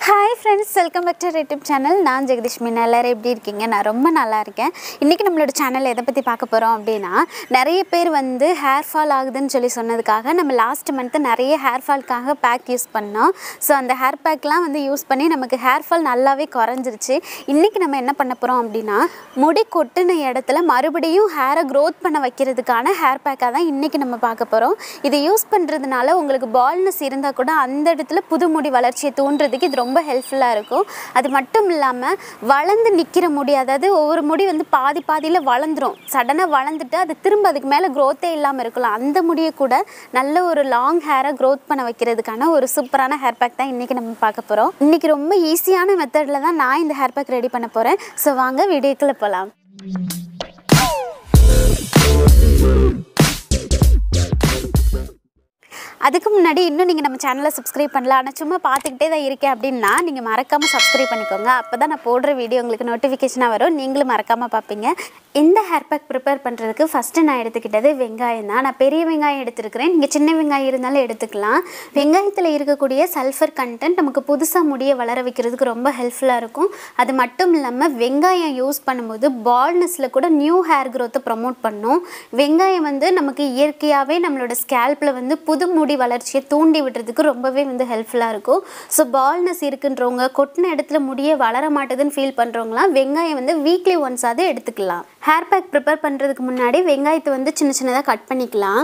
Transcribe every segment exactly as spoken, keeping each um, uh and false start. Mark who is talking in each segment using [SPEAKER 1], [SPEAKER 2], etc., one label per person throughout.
[SPEAKER 1] Hi friends, welcome back to our YouTube channel. நான் ஜெகதீஷ் மீனா. எல்லாரும் எப்படி இருக்கீங்க? நான் ரொம்ப நல்லா இருக்கேன். இன்னைக்கு நம்மளோட சேனல்ல எதை பத்தி பார்க்க போறோம் அப்படினா நிறைய பேர் வந்து ஹேர் ஃபால் ஆகுதுன்னு சொல்லி சொன்னதுக்காக நம்ம லாஸ்ட் மந்த் நிறைய ஹேர் ஃபால்க்காக பேக் யூஸ் பண்ணோம். சோ அந்த ஹேர் பேக்லாம் வந்து யூஸ் பண்ணி நமக்கு ஹேர் ஃபால் நல்லாவே குறைஞ்சிருச்சு. இன்னைக்கு நம்ம என்ன பண்ண போறோம் அப்படினா முடி கொட்டுன இடத்துல மறுபடியும் ஹேரை growth பண்ண வைக்கிறதுக்கான ஹேர் பேக்கா தான் இன்னைக்கு நம்ம பார்க்க போறோம். இதை யூஸ் பண்றதுனால உங்களுக்கு baldness இருந்தா கூட அந்த இடத்துல புது முடி வளர்ச்சியை தூண்டுறதுக்கு இது ரொம்ப ஹெல்ப்ஃபுல்லா இருக்கும். அது மட்டும் இல்லாம வளர்ந்து நிக்கிற முடி, அதாவது ஒவ்வொரு முடி வந்து பாதி பாதியில வளந்துரும். சடனா வளர்ந்துட்டு அது திரும்ப அதுக்கு மேல growth-ஏ இல்லாம இருக்கலாம். அந்த முடியை கூட நல்ல ஒரு லாங் ஹேரை growth பண்ண வைக்கிறதுக்கான ஒரு சூப்பரான ஹேர் பேக் தான் இன்னைக்கு நம்ம பார்க்க போறோம். இன்னைக்கு ரொம்ப ஈஸியான மெத்தட்ல தான் நான் இந்த ஹேர் பேக் ரெடி பண்ண போறேன். சோ வாங்க வீடியோக்குள்ள போலாம். அதுக்கு முன்னாடி இன்னும் நீங்கள் நம்ம சேனலை சப்ஸ்கிரைப் பண்ணல, ஆனால் சும்மா பார்த்துக்கிட்டே தான் இருக்கேன் அப்படின்னா நீங்கள் மறக்காமல் சப்ஸ்கிரைப் பண்ணிக்கோங்க. அப்போ தான் நான் போடுற வீடியோ உங்களுக்கு நோட்டிஃபிகேஷனாக வரும், நீங்களும் மறக்காமல் பார்ப்பீங்க. இந்த ஹேர் பேக் ப்ரிப்பேர் பண்ணுறதுக்கு ஃபஸ்ட்டு நான் எடுத்துக்கிட்டது வெங்காயம் தான். நான் பெரிய வெங்காயம் எடுத்துருக்கிறேன், நீங்கள் சின்ன வெங்காயம் இருந்தாலும் எடுத்துக்கலாம். வெங்காயத்தில் இருக்கக்கூடிய சல்ஃபர் கண்டென்ட் நமக்கு புதுசாக முடியை வளர வைக்கிறதுக்கு ரொம்ப ஹெல்ப்ஃபுல்லாக இருக்கும். அது மட்டும் இல்லாமல் வெங்காயம் யூஸ் பண்ணும்போது பால்னஸில் கூட நியூ ஹேர் க்ரோத்தை ப்ரமோட் பண்ணும். வெங்காயம் வந்து நமக்கு இயற்கையாகவே நம்மளோட ஸ்கேல்பில் வந்து புது முடி வளர்ச்சியை தூண்டி விடுறதுக்கு ரொம்பவே வந்து ஹெல்ப்ஃபுல்லாக இருக்கும். ஸோ பால்னஸ் இருக்குன்றவங்க, கொட்டின இடத்துல முடியே வளர மாட்டேதுன்னு ஃபீல் பண்ணுறவங்களாம் வெங்காயம் வந்து வீக்லி ஒன்ஸாவது எடுத்துக்கலாம். ஹேர் பேக் ப்ரிப்பேர் பண்ணுறதுக்கு முன்னாடி வெங்காயத்தை வந்து சின்ன சின்னதாக கட் பண்ணிக்கலாம்.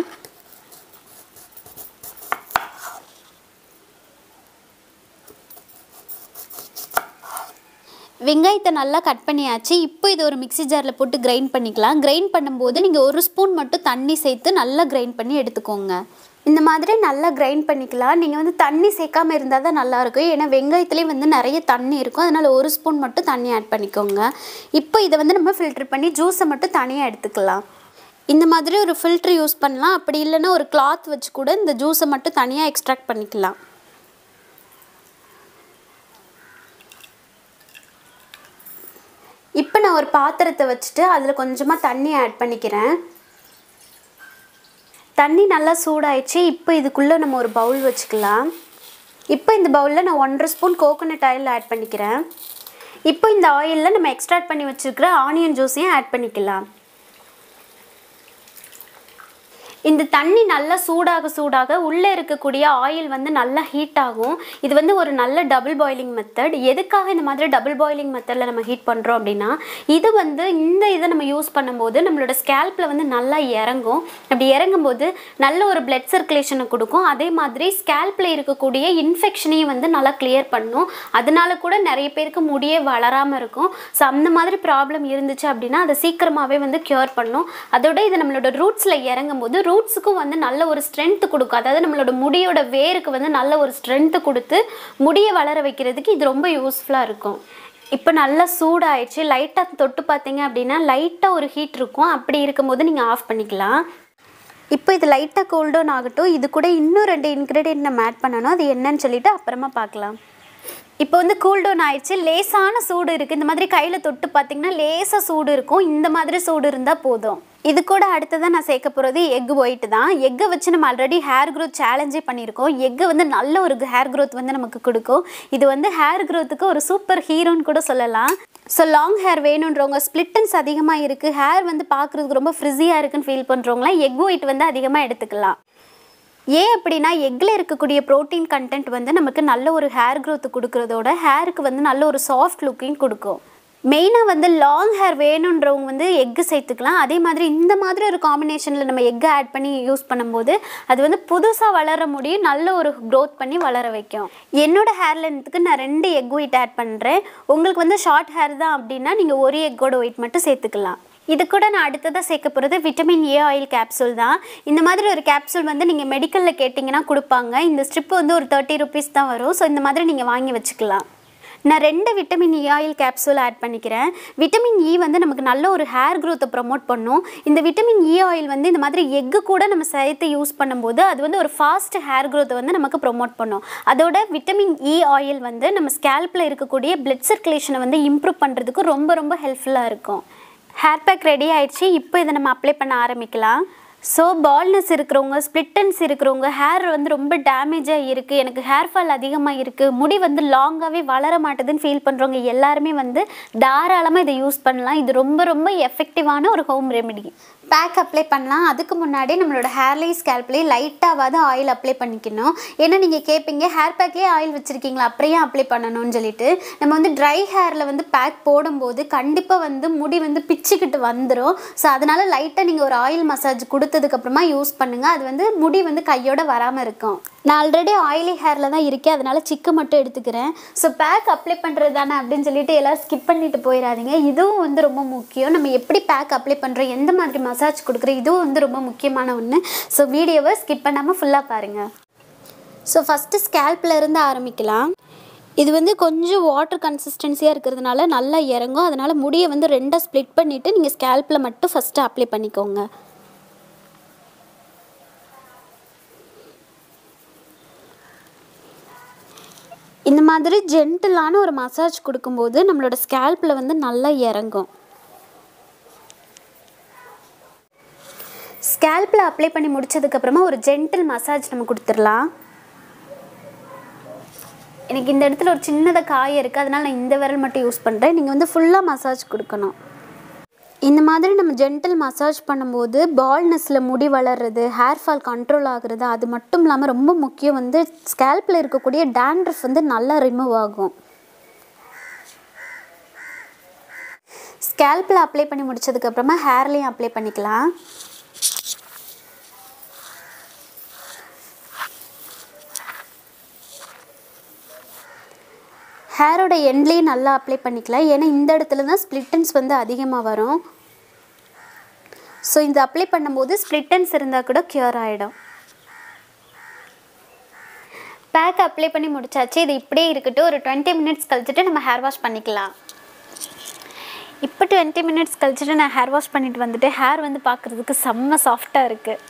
[SPEAKER 1] வெங்காயத்தை நல்லா கட் பண்ணியாச்சு. இப்போ இது ஒரு மிக்ஸி ஜாரில் போட்டு கிரைண்ட் பண்ணிக்கலாம். கிரைண்ட் பண்ணும்போது நீங்கள் ஒரு ஸ்பூன் மட்டும் தண்ணி சேர்த்து நல்லா கிரைண்ட் பண்ணி எடுத்துக்கோங்க. இந்த மாதிரி நல்லா கிரைண்ட் பண்ணிக்கலாம். நீங்கள் வந்து தண்ணி சேர்க்காமல் இருந்தால் தான் நல்லாயிருக்கும், ஏன்னா வெங்காயத்துலேயே வந்து நிறைய தண்ணி இருக்கும். அதனால் ஒரு ஸ்பூன் மட்டும் தண்ணி ஆட் பண்ணிக்கோங்க. இப்போ இதை வந்து நம்ம ஃபில்டர் பண்ணி ஜூஸை மட்டும் தனியாக எடுத்துக்கலாம். இந்த மாதிரி ஒரு ஃபில்ட்ரு யூஸ் பண்ணலாம், அப்படி இல்லைன்னா ஒரு கிளாத் வச்சு கூட இந்த ஜூஸை மட்டும் தனியாக எக்ஸ்ட்ராக்ட் பண்ணிக்கலாம். இப்போ நான் ஒரு பாத்திரத்தை வச்சுட்டு அதில் கொஞ்சமாக தண்ணி ஆட் பண்ணிக்கிறேன். தண்ணி நல்லா சூடாயிடுச்சு. இப்போ இதுக்குள்ளே நம்ம ஒரு பவுல் வச்சுக்கலாம். இப்போ இந்த பவுலில் நான் ஒன்றரை ஸ்பூன் கோகோனட் ஆயில் ஆட் பண்ணிக்கிறேன். இப்போ இந்த ஆயிலில் நம்ம எக்ஸ்ட்ராக்ட் பண்ணி வச்சுருக்கிற ஆனியன் ஜூஸையும் ஆட் பண்ணிக்கலாம். இந்த தண்ணி நல்லா சூடாக சூடாக உள்ளே இருக்கக்கூடிய ஆயில் வந்து நல்லா ஹீட் ஆகும். இது வந்து ஒரு நல்ல டபுள் பாயிலிங் மெத்தட். எதுக்காக இந்த மாதிரி டபுள் பாயிலிங் மெத்தடில் நம்ம ஹீட் பண்ணுறோம் அப்படின்னா, இது வந்து இந்த இதை நம்ம யூஸ் பண்ணும்போது நம்மளோட ஸ்கேல்பில் வந்து நல்லா இறங்கும். அப்படி இறங்கும்போது நல்ல ஒரு பிளட் சர்க்குலேஷனை கொடுக்கும். அதே மாதிரி ஸ்கேல்பில் இருக்கக்கூடிய இன்ஃபெக்ஷனையும் வந்து நல்லா கிளியர் பண்ணும். அதனால கூட நிறைய பேருக்கு முடியே வளராமல் இருக்கும். ஸோ அந்த மாதிரி ப்ராப்ளம் இருந்துச்சு அப்படின்னா அதை சீக்கிரமாகவே வந்து க்யூர் பண்ணும். அதோட இது நம்மளோட ரூட்ஸில் இறங்கும்போது ரூட்ஸுக்கும் வந்து நல்ல ஒரு ஸ்ட்ரென்த்து கொடுக்கும். அதாவது நம்மளோட முடியோட வேருக்கு வந்து நல்ல ஒரு ஸ்ட்ரென்த்து கொடுத்து முடியை வளர வைக்கிறதுக்கு இது ரொம்ப யூஸ்ஃபுல்லாக இருக்கும். இப்போ நல்லா சூடாயிடுச்சு. லைட்டாக தொட்டு பார்த்தீங்க அப்படின்னா லைட்டாக ஒரு ஹீட் இருக்கும். அப்படி இருக்கும்போது நீங்கள் ஆஃப் பண்ணிக்கலாம். இப்போ இது லைட்டாக கூல் டவுன் ஆகட்டும். இது கூட இன்னும் ரெண்டு இன்க்ரீடியன்ட் நம்ம ஆட் பண்ணணும். அது என்னன்னு சொல்லிட்டு அப்புறமா பார்க்கலாம். இப்போ வந்து கூல் டவுன் ஆயிடுச்சு. லேசான சூடு இருக்குது. இந்த மாதிரி கையில் தொட்டு பார்த்திங்கன்னா லேசாக சூடு இருக்கும். இந்த மாதிரி சூடு இருந்தால் போதும். இது கூட அடுத்ததான் நான் சேர்க்க போகிறது எக் ஒயிட் தான். எக்கை வச்சு நம்ம ஆல்ரெடி ஹேர் க்ரோத் சேலஞ்சே பண்ணியிருக்கோம். எக்கு வந்து நல்ல ஒரு ஹேர் க்ரோத் வந்து நமக்கு கொடுக்கும். இது வந்து ஹேர் க்ரோத்துக்கு ஒரு சூப்பர் ஹீரோன்னு கூட சொல்லலாம். ஸோ லாங் ஹேர் வேணுன்றவங்க, ஸ்ப்ளிட்டன்ஸ் அதிகமாக இருக்குது, ஹேர் வந்து பார்க்குறதுக்கு ரொம்ப ஃப்ரிஸியாக இருக்குன்னு ஃபீல் பண்ணுறவங்களாம் எக் ஒயிட் வந்து அதிகமாக எடுத்துக்கலாம். ஏன் அப்படின்னா எக்கில் இருக்கக்கூடிய ப்ரோட்டீன் கண்டென்ட் வந்து நமக்கு நல்ல ஒரு ஹேர் க்ரோத்து கொடுக்குறதோட ஹேருக்கு வந்து நல்ல ஒரு சாஃப்ட் லுக்கையும் கொடுக்கும். மெயினாக வந்து லாங் ஹேர் வேணுன்றவங்க வந்து எக்கு சேர்த்துக்கலாம். அதே மாதிரி இந்த மாதிரி ஒரு காம்பினேஷனில் நம்ம எக்கை ஆட் பண்ணி யூஸ் பண்ணும்போது அது வந்து புதுசாக வளர முடியும், நல்ல ஒரு க்ரோத் பண்ணி வளர வைக்கும். என்னோடய ஹேர் லென்த்துக்கு நான் ரெண்டு எக் ஒயிட் ஆட் பண்ணுறேன். உங்களுக்கு வந்து ஷார்ட் ஹேர் தான் அப்படின்னா நீங்கள் ஒரு எக்கோட ஒயிட் மட்டும் சேர்த்துக்கலாம். இது கூட நான் அடுத்ததாக சேர்க்க போகிறது விட்டமின் ஏ ஆயில் கேப்சூல் தான். இந்த மாதிரி ஒரு கேப்சூல் வந்து நீங்கள் மெடிக்கலில் கேட்டிங்கன்னா கொடுப்பாங்க. இந்த ஸ்ட்ரிப் வந்து ஒரு தேர்ட்டி ருபீஸ் தான் வரும். ஸோ இந்த மாதிரி நீங்கள் வாங்கி வச்சுக்கலாம். நான் ரெண்டு vitamin E oil capsule add பண்ணிக்கிறேன். விட்டமின் இ வந்து நமக்கு நல்ல ஒரு ஹேர் க்ரோத்தை ப்ரமோட் பண்ணும். இந்த விட்டமின் இ ஆயில் வந்து இந்த மாதிரி எக்கு கூட நம்ம சேர்த்து யூஸ் பண்ணும்போது அது வந்து ஒரு ஃபாஸ்ட் ஹேர் க்ரோத்தை வந்து நமக்கு ப்ரமோட் பண்ணும். அதோட விட்டமின் இ ஆயில் வந்து நம்ம ஸ்கேல்பில் இருக்கக்கூடிய பிளட் சர்க்குலேஷனை வந்து இம்ப்ரூவ் பண்ணுறதுக்கு ரொம்ப ரொம்ப ஹெல்ப்ஃபுல்லாக இருக்கும். ஹேர் பேக் ரெடி ஆயிடுச்சு. இப்போ இதை நம்ம அப்ளை பண்ண ஆரம்பிக்கலாம். ஸோ பால்னஸ் இருக்கிறவங்க, ஸ்ப்ளிட்டன்ஸ் இருக்கிறவங்க, ஹேர் வந்து ரொம்ப டேமேஜாக இருக்குது, எனக்கு ஹேர் ஃபால் அதிகமாக இருக்குது, முடி வந்து லாங்காகவே வளர மாட்டேதுன்னு ஃபீல் பண்ணுறவங்க எல்லாருமே வந்து தாராளமாக இதை யூஸ் பண்ணலாம். இது ரொம்ப ரொம்ப எஃபெக்டிவான ஒரு ஹோம் ரெமெடி. பேக் அப்ளை பண்ணலாம். அதுக்கு முன்னாடி நம்மளோட ஹேர்லேயும் ஸ்கேல்ப்லேயும் லைட்டாவது ஆயில் அப்ளை பண்ணிக்கணும். ஏன்னா நீங்கள் கேட்பீங்க ஹேர் பேக்லேயே ஆயில் வச்சுருக்கீங்களா அப்படியே அப்ளை பண்ணணும்னு சொல்லிட்டு. நம்ம வந்து ட்ரை ஹேரில் வந்து பேக் போடும்போது கண்டிப்பாக வந்து முடி வந்து பிச்சுக்கிட்டு வந்துடும். ஸோ அதனால் லைட்டாக நீங்கள் ஒரு ஆயில் மசாஜ் கொடுத்ததுக்கப்புறமா யூஸ் பண்ணுங்கள். அது வந்து முடி வந்து கையோடு வராமல் இருக்கும். நான் ஆல்ரெடி ஆயிலி ஹேரில் தான் இருக்கேன், அதனால் சிக்கு மட்டும் எடுத்துக்கிறேன். ஸோ பேக் அப்ளை பண்ணுறது தானே அப்படின்னு சொல்லிட்டு எல்லோரும் ஸ்கிப் பண்ணிட்டு போயிடாதீங்க. இதுவும் வந்து ரொம்ப முக்கியம். நம்ம எப்படி பேக் அப்ளை பண்ணுறோம், எந்த மாதிரி மசாஜ் கொடுக்குறோம், இதுவும் வந்து ரொம்ப முக்கியமான ஒன்று. ஸோ வீடியோவை ஸ்கிப் பண்ணாமல் ஃபுல்லாக பாருங்கள். ஸோ ஃபஸ்ட்டு ஸ்கேல்பில் இருந்து ஆரம்பிக்கலாம். இது வந்து கொஞ்சம் வாட்டர் கன்சிஸ்டன்சியாக இருக்கிறதுனால நல்லா இறங்கும். அதனால் முடியை வந்து ரெண்டாக ஸ்ப்ளிட் பண்ணிவிட்டு நீங்கள் ஸ்கேல்பில் மட்டும் ஃபஸ்ட்டு அப்ளை பண்ணிக்கோங்க. இந்த மாதிரி ஜென்டிலான ஒரு மசாஜ் கொடுக்கும்போது நம்மளோட ஸ்கேல்பில் வந்து நல்லா இறங்கும். ஸ்கேல்பில் அப்ளை பண்ணி முடிச்சதுக்கப்புறமா ஒரு ஜென்டில் மசாஜ் நம்ம கொடுத்துடலாம். எனக்கு இந்த இடத்துல ஒரு சின்னதாக காய இருக்குது, அதனால் நான் இந்த விரல் மட்டும் யூஸ் பண்ணுறேன். நீங்கள் வந்து ஃபுல்லாக மசாஜ் கொடுக்கணும். இந்த மாதிரி நம்ம ஜென்டில் மசாஜ் பண்ணும்போது பால்னஸில் முடி வளர்றது, ஹேர் ஃபால் கண்ட்ரோல் ஆகுறது, அது மட்டும் இல்லாமல் ரொம்ப முக்கியம் வந்து ஸ்கேல்பில் இருக்கக்கூடிய டேண்ட்ரஃப் வந்து நல்லா ரிமூவ் ஆகும். ஸ்கேல்பில் அப்ளை பண்ணி முடிச்சதுக்கப்புறமா ஹேர்லேயும் அப்ளை பண்ணிக்கலாம். ஹேரோட எண்ட்லேயும் நல்லா அப்ளை பண்ணிக்கலாம். ஏன்னா இந்த இடத்துல தான் ஸ்ப்ளிட்டன்ஸ் வந்து அதிகமாக வரும். ஸோ இந்த அப்ளை பண்ணும்போது ஸ்ப்ளிட்டன்ஸ் இருந்தால் கூட க்யூர் ஆகிடும். பேக் அப்ளை பண்ணி முடிச்சாச்சு. இது இப்படியே இருக்கட்டும். ஒரு டுவெண்ட்டி மினிட்ஸ் கழிச்சுட்டு நம்ம ஹேர் வாஷ் பண்ணிக்கலாம். இப்போ டுவெண்ட்டி மினிட்ஸ் கழிச்சுட்டு நான் ஹேர் வாஷ் பண்ணிட்டு வந்துட்டு ஹேர் வந்து பார்க்குறதுக்கு செம்ம சாஃப்டாக இருக்குது.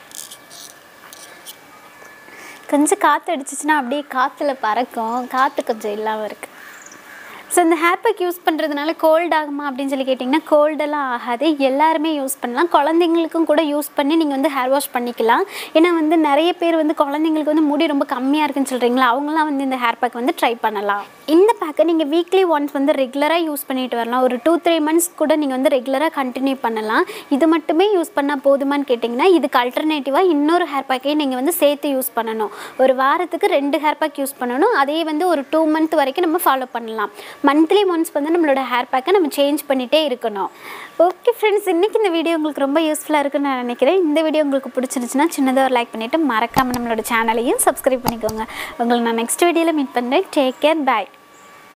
[SPEAKER 1] கொஞ்சம் காற்று அடிச்சிச்சுன்னா அப்படியே காற்றுல பறக்கும். காற்று கொஞ்சம் இல்லாமல் இருக்குது. ஸோ இந்த ஹேர் பேக் யூஸ் பண்ணுறதுனால கோல்ட் ஆகுமா அப்படின்னு சொல்லி கேட்டிங்கன்னா கோல்டெல்லாம் ஆகாது. எல்லாருமே யூஸ் பண்ணலாம். குழந்தைங்களுக்கும் கூட யூஸ் பண்ணி நீங்கள் வந்து ஹேர் வாஷ் பண்ணிக்கலாம். ஏன்னா வந்து நிறைய பேர் வந்து குழந்தைங்களுக்கு வந்து முடி ரொம்ப கம்மியாக இருக்குன்னு சொல்கிறீங்களா, அவங்களாம் வந்து இந்த ஹேர் பேக் வந்து ட்ரை பண்ணலாம். இந்த பேக்கை நீங்கள் வீக்லி ஒன்ஸ் வந்து ரெகுலராக யூஸ் பண்ணிட்டு வரலாம். ஒரு டூ த்ரீ மந்த்ஸ் கூட நீங்கள் வந்து ரெகுலராக கண்டினியூ பண்ணலாம். இது மட்டுமே யூஸ் பண்ணால் போதுமான்னு கேட்டிங்கன்னா இதுக்கு அல்டர்னேட்டிவாக இன்னொரு ஹேர் பேக்கையும் நீங்கள் வந்து சேர்த்து யூஸ் பண்ணணும். ஒரு வாரத்துக்கு ரெண்டு ஹேர் பேக் யூஸ் பண்ணணும். அதே வந்து ஒரு டூ மந்த் வரைக்கும் நம்ம ஃபாலோ பண்ணலாம். மந்த்லி ஒன்ஸ் வந்து நம்மளோட ஹேர் பேக்கை நம்ம சேஞ்ச் பண்ணிகிட்டே இருக்கணும். ஓகே ஃப்ரெண்ட்ஸ், இன்றைக்கி இந்த வீடியோ உங்களுக்கு ரொம்ப யூஸ்ஃபுல்லாக இருக்குன்னு நான் நினைக்கிறேன். இந்த வீடியோ உங்களுக்கு பிடிச்சிருந்துச்சுன்னா சின்னதாக ஒரு லைக் பண்ணிவிட்டு மறக்காமல் நம்மளோட சேனலையும் சப்ஸ்கிரைப் பண்ணிக்கோங்க. உங்களை நான் நெக்ஸ்ட் வீடியோவில் மீட் பண்ணுறேன். டேக் கேர், பாய்.